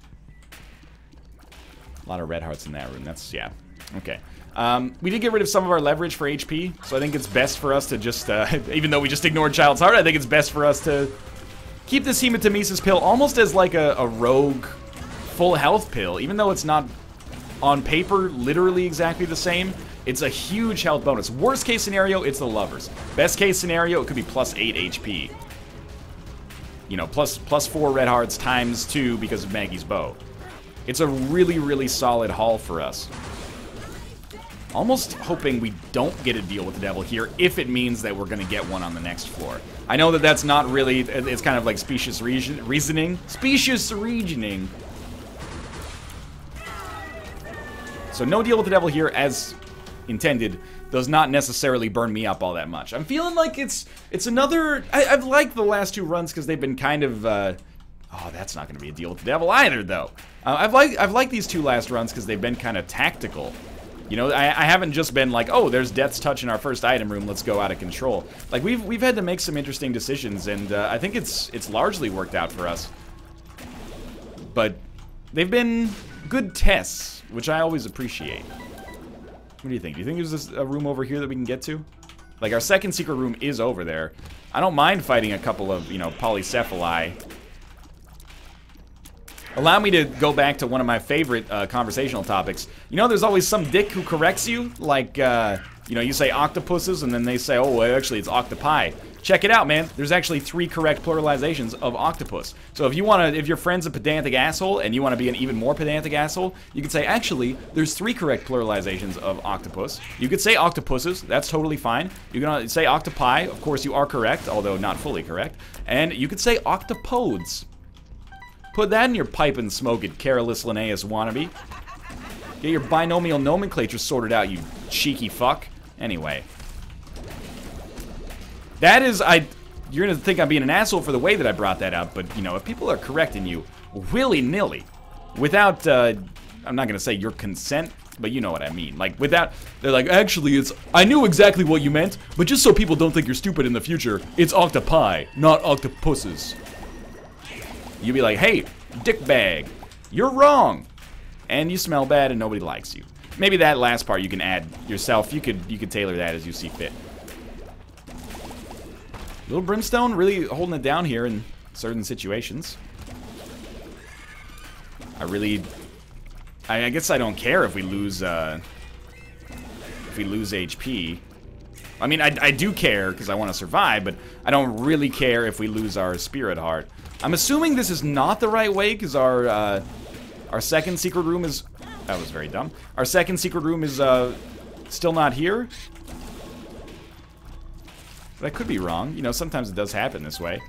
A lot of red hearts in that room. That's, yeah. Okay. Um, we did get rid of some of our leverage for H P. So I think it's best for us to just, uh, even though we just ignored Child's Heart, I think it's best for us to... keep this Hematemesis pill almost as like a, a rogue full health pill, even though it's not on paper literally exactly the same. It's a huge health bonus. Worst case scenario, it's the lovers. Best case scenario, it could be plus eight H P. You know, plus plus four red hearts times two because of Maggie's bow. It's a really, really solid haul for us. Almost hoping we don't get a deal with the devil here if it means that we're going to get one on the next floor. I know that that's not really, it's kind of like specious reason, reasoning. Specious reasoning. So no deal with the devil here as intended does not necessarily burn me up all that much. I'm feeling like it's it's another, I, I've liked the last two runs because they've been kind of, uh, oh, that's not going to be a deal with the devil either though. Uh, I've liked, I've liked these two last runs because they've been kind of tactical. You know, I, I haven't just been like, oh, there's Death's Touch in our first item room, let's go out of control. Like, we've we've had to make some interesting decisions, and uh, I think it's it's largely worked out for us. But they've been good tests, which I always appreciate. What do you think? Do you think there's a room over here that we can get to? Like, our second secret room is over there. I don't mind fighting a couple of, you know, polycephali. Allow me to go back to one of my favorite uh, conversational topics. You know, there's always some dick who corrects you. Like, uh, you know, you say octopuses, and then they say, oh, well, actually, it's octopi. Check it out, man. There's actually three correct pluralizations of octopus. So if you want to, if your friend's a pedantic asshole, and you want to be an even more pedantic asshole, you could say, actually, there's three correct pluralizations of octopus. You could say octopuses. That's totally fine. You can say octopi. Of course, you are correct, although not fully correct. And you could say octopodes. Put that in your pipe and smoke it, Carolus Linnaeus wannabe. Get your binomial nomenclature sorted out, you cheeky fuck. Anyway. That is, I... You're gonna think I'm being an asshole for the way that I brought that up, but, you know, if people are correcting you willy-nilly, without, uh, I'm not gonna say your consent, but you know what I mean. Like, without, they're like, actually, it's, I knew exactly what you meant, but just so people don't think you're stupid in the future, it's octopi, not octopuses. You'd be like, hey, dickbag, you're wrong. And you smell bad and nobody likes you. Maybe that last part you can add yourself. You could, you could tailor that as you see fit. Little Brimstone really holding it down here in certain situations. I really... I, I guess I don't care if we lose, uh... if we lose H P. I mean, I, I do care, because I want to survive, but I don't really care if we lose our Spirit Heart. I'm assuming this is not the right way, because our, uh... our second secret room is... That was very dumb. Our second secret room is, uh... still not here. But I could be wrong. You know, sometimes it does happen this way.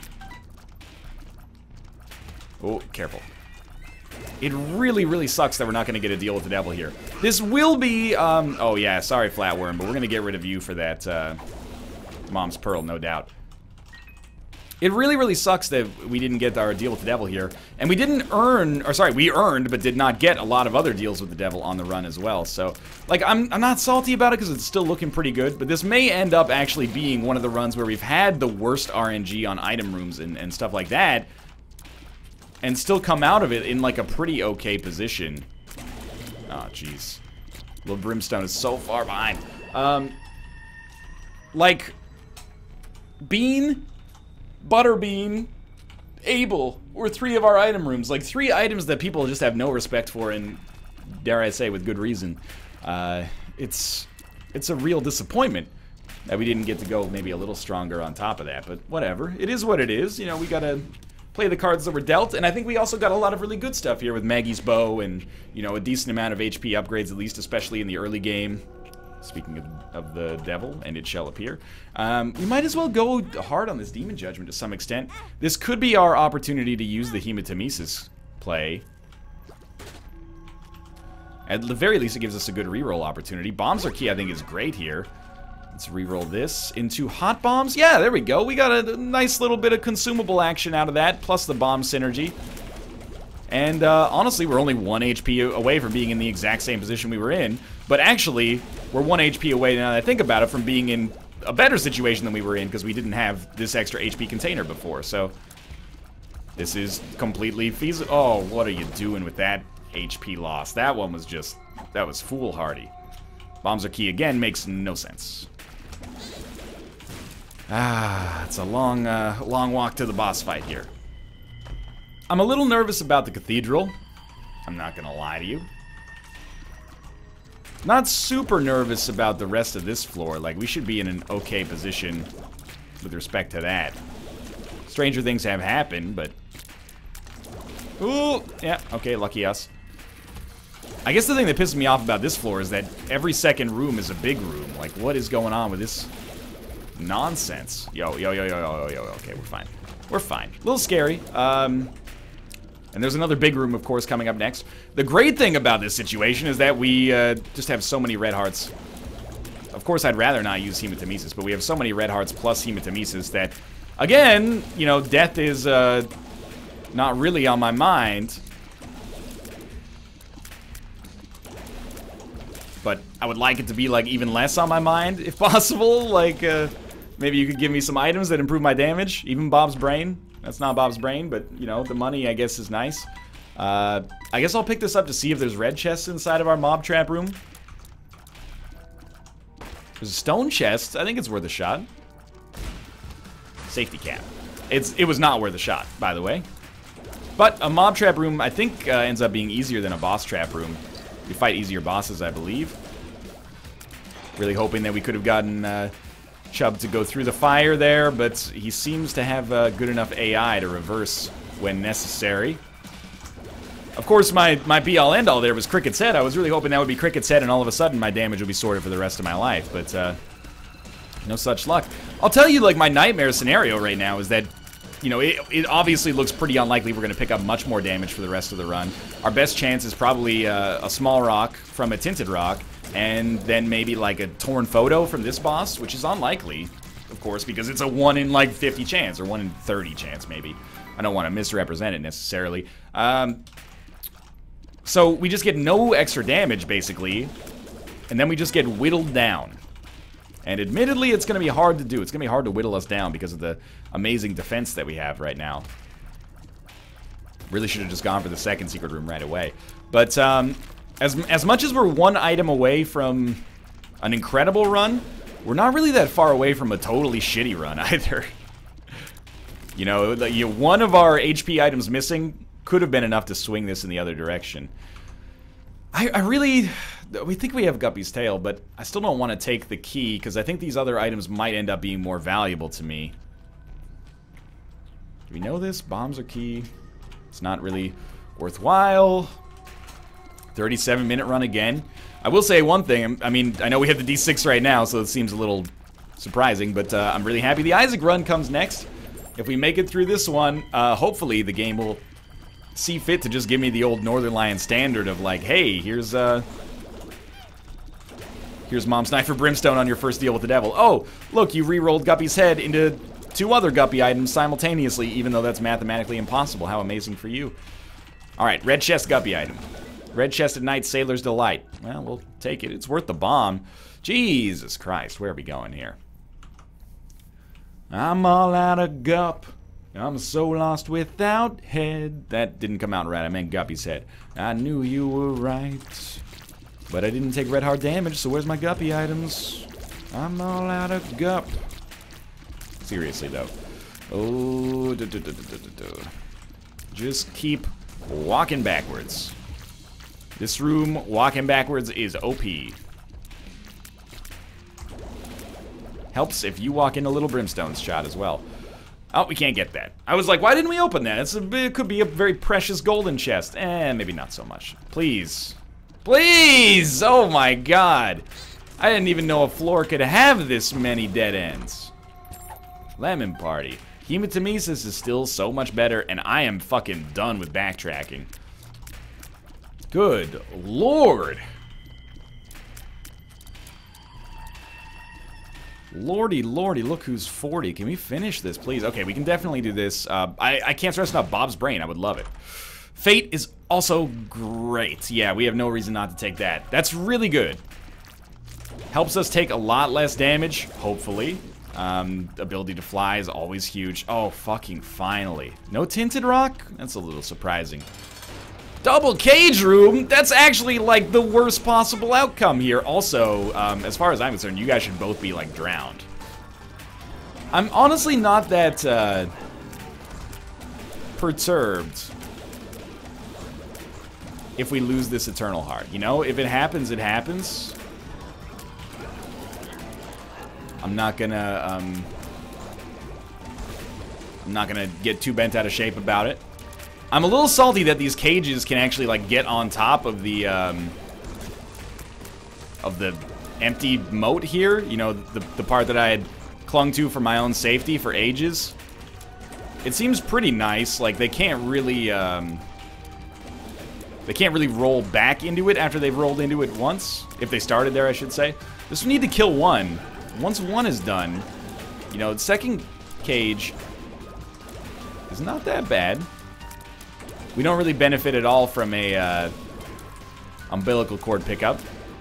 Oh, careful. It really, really sucks that we're not going to get a deal with the devil here. This will be, um... oh, yeah, sorry, Flatworm, but we're going to get rid of you for that, uh... Mom's Pearl, no doubt. It really, really sucks that we didn't get our deal with the devil here. And we didn't earn... Or, sorry, we earned, but did not get a lot of other deals with the devil on the run as well. So, like, I'm, I'm not salty about it because it's still looking pretty good. But this may end up actually being one of the runs where we've had the worst R N G on item rooms and, and stuff like that. And still come out of it in, like, a pretty okay position. Oh, jeez. Little Brimstone is so far behind. Um, like, Bean, Butterbean, Abel were three of our item rooms. Like, three items that people just have no respect for, and, dare I say, with good reason. Uh, it's, it's a real disappointment that we didn't get to go maybe a little stronger on top of that. But whatever. It is what it is. You know, we gotta... play the cards that were dealt, and I think we also got a lot of really good stuff here with Maggie's bow and, you know, a decent amount of H P upgrades, at least especially in the early game. Speaking of, of the devil, and it shall appear. Um, we might as well go hard on this Demon Judgment to some extent. This could be our opportunity to use the Hematemesis play. At the very least, it gives us a good reroll opportunity. Bombs are key, I think, is great here. Let's reroll this into hot bombs. Yeah, there we go. We got a nice little bit of consumable action out of that, plus the bomb synergy. And uh, honestly, we're only one H P away from being in the exact same position we were in. But actually, we're one H P away, now that I think about it, from being in a better situation than we were in, because we didn't have this extra H P container before. So, this is completely feasible. Oh, what are you doing with that H P loss? That one was just, that was foolhardy. Bombs are key again, makes no sense. Ah, it's a long, uh, long walk to the boss fight here. I'm a little nervous about the cathedral. I'm not gonna lie to you. Not super nervous about the rest of this floor. Like, we should be in an okay position with respect to that. Stranger things have happened, but... Ooh, yeah, okay, lucky us. I guess the thing that pisses me off about this floor is that every second room is a big room. Like, what is going on with this nonsense? Yo, yo, yo, yo, yo, yo, okay, we're fine. We're fine. A little scary. Um, and there's another big room, of course, coming up next. The great thing about this situation is that we uh, just have so many red hearts. Of course, I'd rather not use Hematemesis, but we have so many red hearts plus Hematemesis that, again, you know, death is uh, not really on my mind. But I would like it to be, like, even less on my mind, if possible. Like, uh, maybe you could give me some items that improve my damage. Even Bob's Brain. That's not Bob's Brain, but, you know, the money, I guess, is nice. Uh, I guess I'll pick this up to see if there's red chests inside of our mob trap room. There's a stone chest. I think it's worth a shot. Safety cap. It's, it was not worth a shot, by the way. But a mob trap room, I think, uh, ends up being easier than a boss trap room. We fight easier bosses, I believe. Really hoping that we could have gotten uh, Chubb to go through the fire there, but he seems to have uh, good enough A I to reverse when necessary. Of course, my, my be-all, end-all there was Cricket's Head. I was really hoping that would be Cricket's Head, and all of a sudden my damage would be sorted for the rest of my life, but uh, no such luck. I'll tell you, like, my nightmare scenario right now is that, you know, it, it obviously looks pretty unlikely we're going to pick up much more damage for the rest of the run. Our best chance is probably uh, a small rock from a tinted rock, and then maybe like a torn photo from this boss, which is unlikely, of course, because it's a one in like fifty chance, or one in thirty chance maybe. I don't want to misrepresent it necessarily. Um, So we just get no extra damage, basically, and then we just get whittled down. And admittedly, it's going to be hard to do. It's going to be hard to whittle us down because of the amazing defense that we have right now. Really should have just gone for the second secret room right away. But um, as, as much as we're one item away from an incredible run, we're not really that far away from a totally shitty run either. You know, the, you, one of our H P items missing could have been enough to swing this in the other direction. I, I really... We think we have Guppy's tail, but I still don't want to take the key, because I think these other items might end up being more valuable to me. Do we know this? Bombs are key. It's not really worthwhile. thirty-seven minute run again. I will say one thing. I mean, I know we have the D six right now, so it seems a little surprising, but uh, I'm really happy. The Isaac run comes next. If we make it through this one, uh, hopefully the game will see fit to just give me the old Northern Lion standard of like, hey, here's... Uh, Here's Mom's Knife for Brimstone on your first deal with the devil. Oh, look, you re-rolled Guppy's head into two other Guppy items simultaneously, even though that's mathematically impossible. How amazing for you. Alright, red chest Guppy item. Red chested knight, Sailor's Delight. Well, we'll take it. It's worth the bomb. Jesus Christ, where are we going here? I'm all out of Gupp. I'm so lost without head. That didn't come out right. I meant Guppy's head. I knew you were right. But I didn't take red hard damage, so where's my Guppy items? I'm all out of Gupp. Seriously, though. Oh, duh, duh, duh, duh, duh, duh. Just keep walking backwards. This room, walking backwards, is O P. Helps if you walk in a little Brimstone's shot as well. Oh, we can't get that. I was like, why didn't we open that? It's a, it could be a very precious golden chest. Eh, maybe not so much. Please. Please! Oh my god. I didn't even know a floor could have this many dead ends. Lemon Party. Hematemesis is still so much better, and I am fucking done with backtracking. Good lord. Lordy, lordy, look who's forty. Can we finish this, please? Okay, we can definitely do this. Uh, I, I can't stress enough Bob's Brain. I would love it. Fate is also great. Yeah, we have no reason not to take that. That's really good. Helps us take a lot less damage, hopefully. Um, ability to fly is always huge. Oh, fucking finally. No tinted rock? That's a little surprising. Double cage room? That's actually, like, the worst possible outcome here. Also, um, as far as I'm concerned, you guys should both be, like, drowned. I'm honestly not that, uh, perturbed if we lose this Eternal Heart. You know, if it happens, it happens. I'm not gonna, um... I'm not gonna get too bent out of shape about it. I'm a little salty that these cages can actually, like, get on top of the, um... of the empty moat here. You know, the, the part that I had clung to for my own safety for ages. It seems pretty nice. Like, they can't really, um... They can't really roll back into it after they've rolled into it once. If they started there, I should say. This would need to kill one. Once one is done, you know, the second cage is not that bad. We don't really benefit at all from a uh, umbilical cord pickup.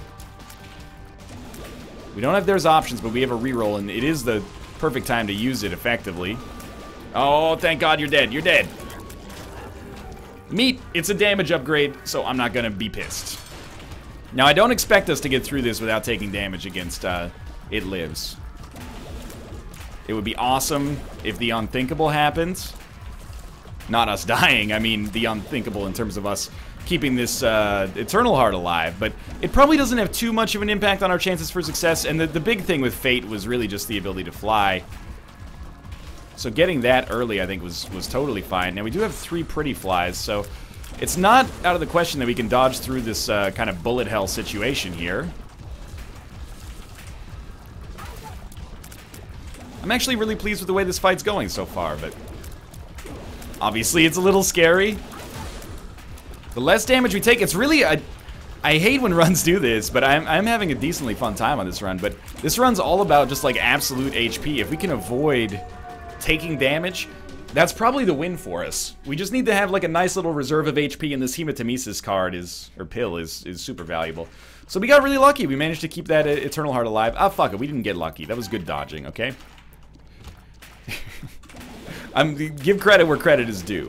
We don't have there's options, but we have a reroll, and it is the perfect time to use it effectively. Oh, thank God you're dead. You're dead. Meat, it's a damage upgrade, so I'm not gonna be pissed. Now, I don't expect us to get through this without taking damage against uh, It Lives. It would be awesome if the unthinkable happens. Not us dying, I mean the unthinkable in terms of us keeping this uh, Eternal Heart alive, but it probably doesn't have too much of an impact on our chances for success, and the, the big thing with Fate was really just the ability to fly. So getting that early, I think, was, was totally fine. Now, we do have three pretty flies, so it's not out of the question that we can dodge through this uh, kind of bullet hell situation here. I'm actually really pleased with the way this fight's going so far, but obviously it's a little scary. The less damage we take, it's really... I, I hate when runs do this, but I'm, I'm having a decently fun time on this run, but this run's all about just, like, absolute H P. If we can avoid taking damage, That's probably the win for us. We just need to have like a nice little reserve of H P, and this Hematemesis card is, or pill is, is super valuable. So we got really lucky. We managed to keep that Eternal Heart alive. Ah, fuck it. We didn't get lucky. That was good dodging, okay? I'm give credit where credit is due.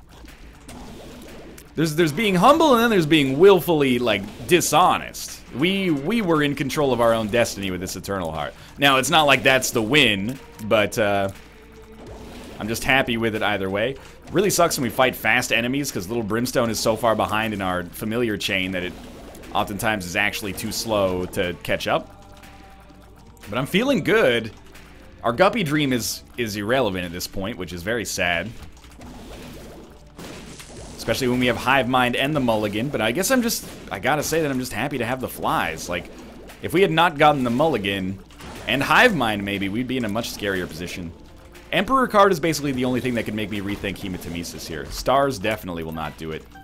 There's there's being humble, and then there's being willfully like dishonest. We we were in control of our own destiny with this Eternal Heart. Now it's not like that's the win, but uh, I'm just happy with it either way. Really sucks when we fight fast enemies because little Brimstone is so far behind in our familiar chain that it oftentimes is actually too slow to catch up. But I'm feeling good. Our Guppy Dream is is irrelevant at this point, which is very sad. Especially when we have Hive Mind and the Mulligan, but I guess I'm just, I gotta say that I'm just happy to have the flies. Like, if we had not gotten the Mulligan, and Hive Mind maybe, we'd be in a much scarier position. Emperor card is basically the only thing that could make me rethink Hematemesis here. Stars definitely will not do it.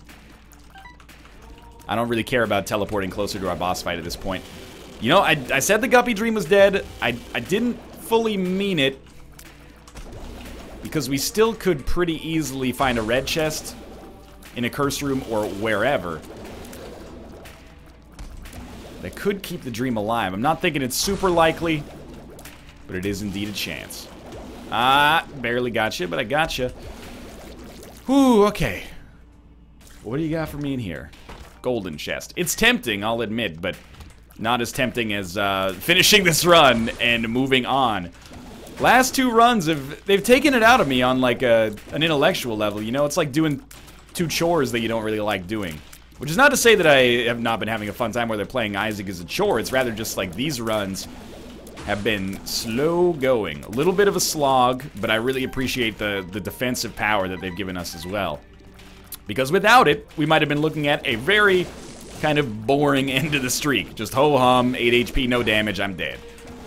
I don't really care about teleporting closer to our boss fight at this point. You know, I, I said the Guppy Dream was dead. I, I didn't fully mean it, because we still could pretty easily find a red chest in a curse room or wherever that could keep the dream alive. I'm not thinking it's super likely, but it is indeed a chance. Ah, barely got you, but I got you. Whew, okay. What do you got for me in here? Golden chest. It's tempting, I'll admit, but not as tempting as uh, finishing this run and moving on. Last two runs have they've taken it out of me on like a an intellectual level. You know, it's like doing two chores that you don't really like doing. Which is not to say that I have not been having a fun time where they're playing Isaac as a chore. It's rather just like these runs have been slow going. A little bit of a slog, but I really appreciate the, the defensive power that they've given us as well. Because without it, we might have been looking at a very kind of boring end of the streak. Just ho-hum, eight H P, no damage, I'm dead.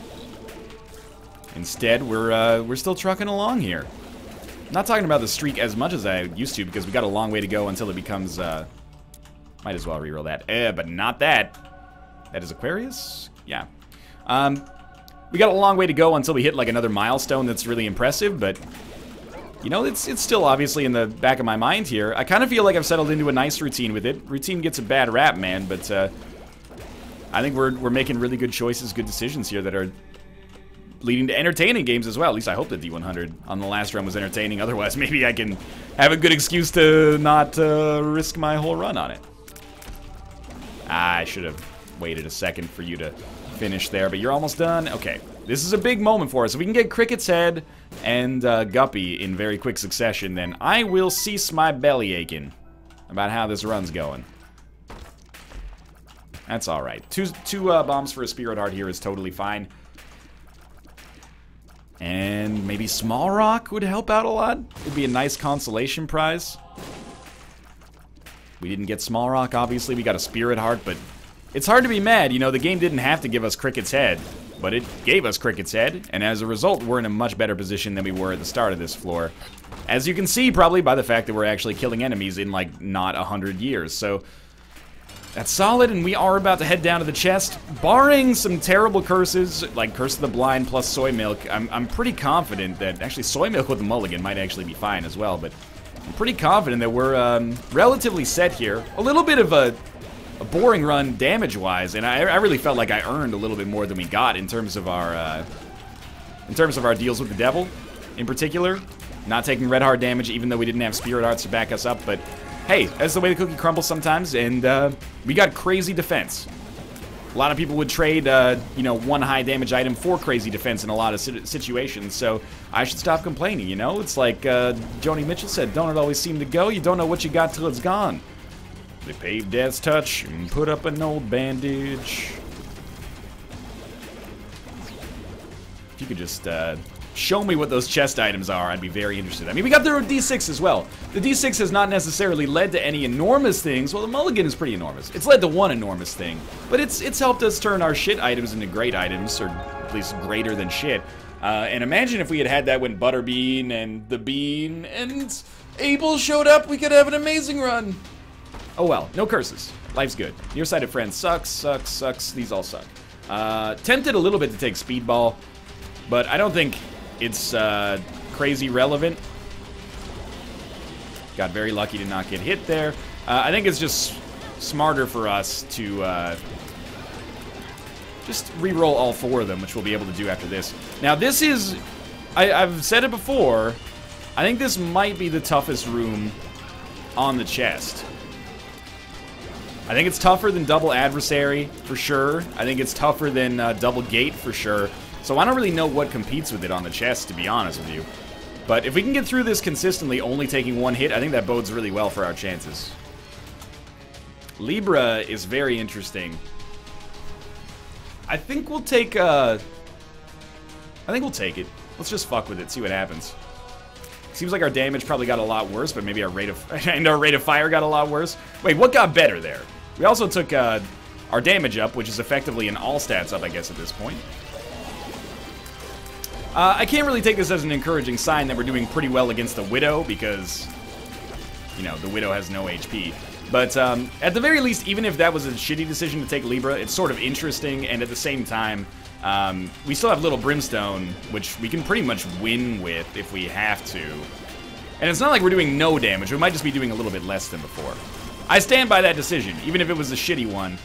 Instead, we're, uh, we're still trucking along here. Not talking about the streak as much as I used to, because we got a long way to go until it becomes, uh... might as well reroll that. Eh, but not that. That is Aquarius? Yeah. Um, we got a long way to go until we hit, like, another milestone that's really impressive, but... you know, it's, it's still obviously in the back of my mind here. I kind of feel like I've settled into a nice routine with it. Routine gets a bad rap, man, but, uh... I think we're, we're making really good choices, good decisions here that are... leading to entertaining games as well. At least I hope that D one hundred on the last run was entertaining. Otherwise, maybe I can have a good excuse to not uh, risk my whole run on it. I should have waited a second for you to finish there, but you're almost done. Okay, this is a big moment for us. If we can get Cricket's Head and uh, Guppy in very quick succession, then I will cease my belly aching about how this run's going. That's all right. Two, two uh, bombs for a Spirit Heart here is totally fine. And maybe Small Rock would help out a lot. It'd be a nice consolation prize. We didn't get Small Rock, obviously. We got a Spirit Heart, but it's hard to be mad. You know, the game didn't have to give us Cricket's Head, but it gave us Cricket's Head, and as a result, we're in a much better position than we were at the start of this floor. As you can see, probably by the fact that we're actually killing enemies in, like, not a hundred years. So, that's solid, and we are about to head down to the chest. Barring some terrible curses, like Curse of the Blind plus Soy Milk, I'm, I'm pretty confident that... actually, Soy Milk with a Mulligan might actually be fine as well, but I'm pretty confident that we're um, relatively set here. A little bit of a, a boring run damage-wise, and I, I really felt like I earned a little bit more than we got in terms of our... Uh, in terms of our deals with the devil, in particular. Not taking red heart damage, even though we didn't have Spirit Hearts to back us up, but... hey, that's the way the cookie crumbles sometimes, and uh, we got crazy defense. A lot of people would trade, uh, you know, one high damage item for crazy defense in a lot of situations, so I should stop complaining, you know? It's like uh, Joni Mitchell said, don't it always seem to go? You don't know what you got till it's gone. They paved Death's Touch and put up an old bandage. If you could just... Uh, show me what those chest items are, I'd be very interested. I mean, we got the D six as well. The D six has not necessarily led to any enormous things. Well, the Mulligan is pretty enormous. It's led to one enormous thing, but it's it's helped us turn our shit items into great items, or at least greater than shit. Uh, and imagine if we had had that when Butterbean and the Bean and Abel showed up, we could have an amazing run. Oh well, no curses. Life's good. Nearsighted Friend sucks, sucks, sucks. These all suck. Uh, tempted a little bit to take Speedball, but I don't think it's uh, crazy relevant. Got very lucky to not get hit there. Uh, I think it's just smarter for us to uh, just re-roll all four of them, which we'll be able to do after this. Now, this is... I, I've said it before. I think this might be the toughest room on the chest. I think it's tougher than double adversary, for sure. I think it's tougher than uh, double gate, for sure. So I don't really know what competes with it on the chest, to be honest with you. But if we can get through this consistently, only taking one hit, I think that bodes really well for our chances. Libra is very interesting. I think we'll take, uh... I think we'll take it. Let's just fuck with it, see what happens. Seems like our damage probably got a lot worse, but maybe our rate of... and our rate of fire got a lot worse. Wait, what got better there? We also took uh, our damage up, which is effectively an all stats up, I guess, at this point. Uh, I can't really take this as an encouraging sign that we're doing pretty well against the Widow, because, you know, the Widow has no H P. But um, at the very least, even if that was a shitty decision to take Libra, it's sort of interesting, and at the same time, um, we still have Little Brimstone, which we can pretty much win with if we have to. And it's not like we're doing no damage, we might just be doing a little bit less than before. I stand by that decision, even if it was a shitty one.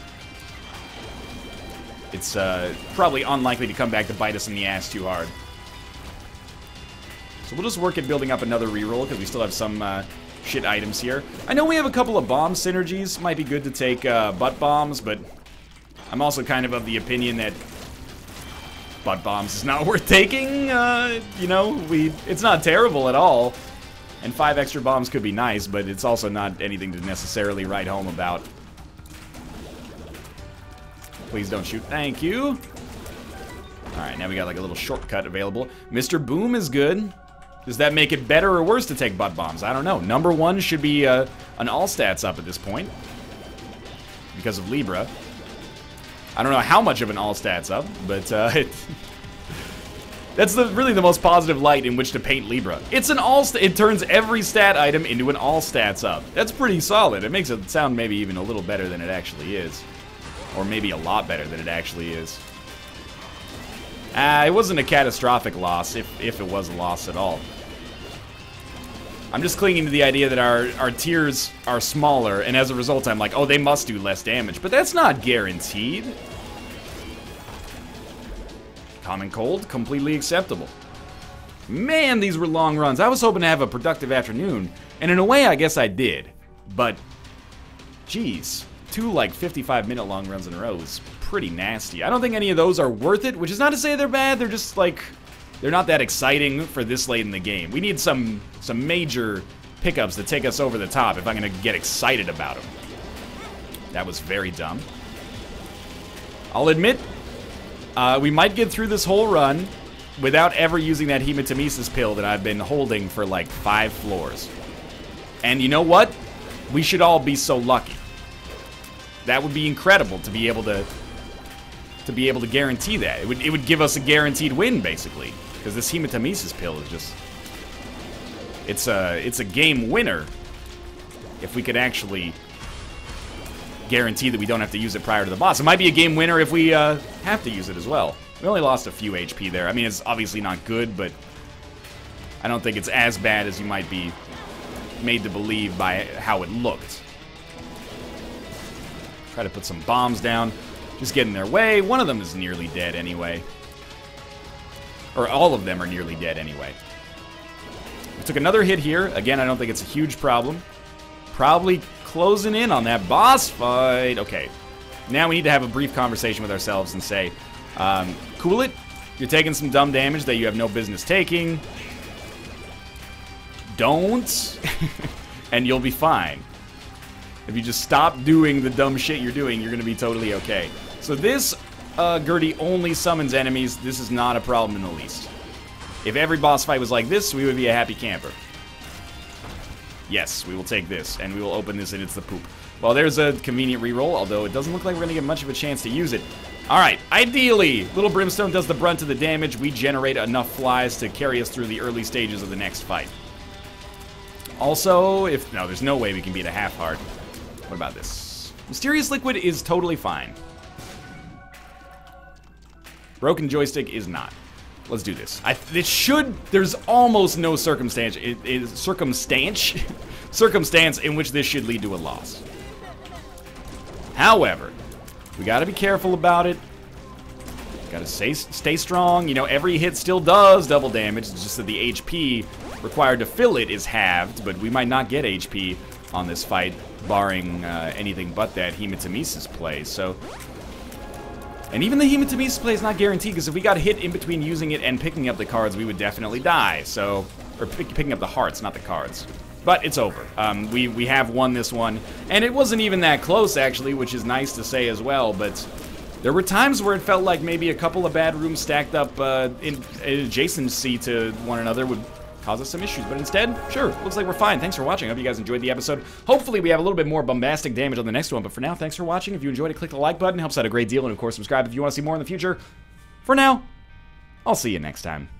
It's uh, probably unlikely to come back to bite us in the ass too hard. So we'll just work at building up another reroll, because we still have some uh, shit items here. I know we have a couple of bomb synergies. Might be good to take uh, butt bombs, but I'm also kind of of the opinion that butt bombs is not worth taking. Uh, you know, we it's not terrible at all. And five extra bombs could be nice, but it's also not anything to necessarily write home about. Please don't shoot. Thank you. Alright, now we got like a little shortcut available. Mister Boom is good. Does that make it better or worse to take butt bombs? I don't know. Number one should be uh, an all stats up at this point, because of Libra. I don't know how much of an all stats up, but uh, it... That's the, really the most positive light in which to paint Libra. It's an all st it turns every stat item into an all stats up. That's pretty solid. It makes it sound maybe even a little better than it actually is. Or maybe a lot better than it actually is. Ah, uh, it wasn't a catastrophic loss, if, if it was a loss at all. I'm just clinging to the idea that our, our tiers are smaller, and as a result I'm like, oh, they must do less damage. But that's not guaranteed. Common Cold, completely acceptable. Man, these were long runs. I was hoping to have a productive afternoon, and in a way, I guess I did. But, geez, two like fifty-five minute long runs in a row is pretty nasty. I don't think any of those are worth it, which is not to say they're bad. They're just like, they're not that exciting for this late in the game. We need some some major pickups to take us over the top if I'm gonna get excited about them. That was very dumb. I'll admit, Uh, we might get through this whole run without ever using that hematemesis pill that I've been holding for like five floors. And you know what? We should all be so lucky. That would be incredible to be able to to be able to guarantee that. It would it would give us a guaranteed win basically, because this hematemesis pill is just it's a it's a game winner if we could actually guarantee that we don't have to use it prior to the boss. It might be a game winner if we uh, have to use it as well. We only lost a few H P there. I mean, it's obviously not good, but I don't think it's as bad as you might be made to believe by how it looked. Try to put some bombs down. Just get in their way. One of them is nearly dead anyway. Or all of them are nearly dead anyway. We took another hit here. Again, I don't think it's a huge problem. Probably closing in on that boss fight. Okay, now we need to have a brief conversation with ourselves and say, um, cool it. You're taking some dumb damage that you have no business taking. Don't. And you'll be fine. If you just stop doing the dumb shit you're doing, you're going to be totally okay. So this uh, Gertie only summons enemies. This is not a problem in the least. If every boss fight was like this, we would be a happy camper. Yes, we will take this, and we will open this, and it's the poop. Well, there's a convenient reroll, although it doesn't look like we're going to get much of a chance to use it. Alright, ideally, Little Brimstone does the brunt of the damage. We generate enough flies to carry us through the early stages of the next fight. Also, if... No, there's no way we can beat a half-heart. What about this? Mysterious Liquid is totally fine. Broken Joystick is not. Let's do this. I, it should, there's almost no circumstance, it is circumstance, circumstance in which this should lead to a loss. However, we gotta be careful about it. Gotta stay, stay strong. You know, every hit still does double damage. It's just that the H P required to fill it is halved, but we might not get H P on this fight, barring uh, anything but that Hematomesis play, so... And even the Hematomesis play is not guaranteed, because if we got hit in between using it and picking up the cards, we would definitely die, so... Or pick, picking up the hearts, not the cards. But it's over. Um, we, we have won this one, and it wasn't even that close, actually, which is nice to say as well, but... There were times where it felt like maybe a couple of bad rooms stacked up uh, in, in adjacency to one another would cause us some issues, but instead, sure, looks like we're fine. Thanks for watching. I hope you guys enjoyed the episode. Hopefully we have a little bit more bombastic damage on the next one, but for now, thanks for watching. If you enjoyed it, click the like button. It helps out a great deal, and of course, subscribe if you want to see more in the future. For now, I'll see you next time.